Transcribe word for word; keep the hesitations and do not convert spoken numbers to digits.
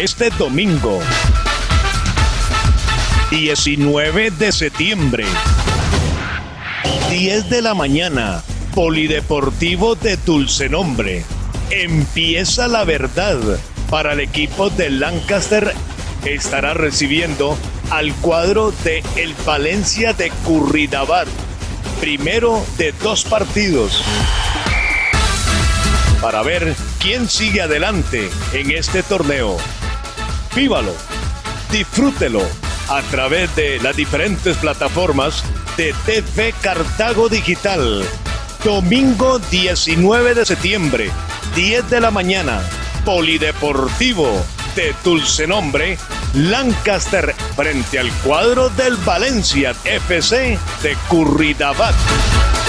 este domingo, diecinueve de septiembre, diez de la mañana, Polideportivo de Dulcenombre. Empieza la verdad para el equipo de Lancaster. Estará recibiendo al cuadro de el Valencia de Curridabat. Primero de dos partidos, para ver quién sigue adelante en este torneo. Vívalo, disfrútelo a través de las diferentes plataformas de T V Cartago Digital. Domingo diecinueve de septiembre, diez de la mañana, Polideportivo de Dulcenombre, Lancaster frente al cuadro del Valencia F C de Curridabat.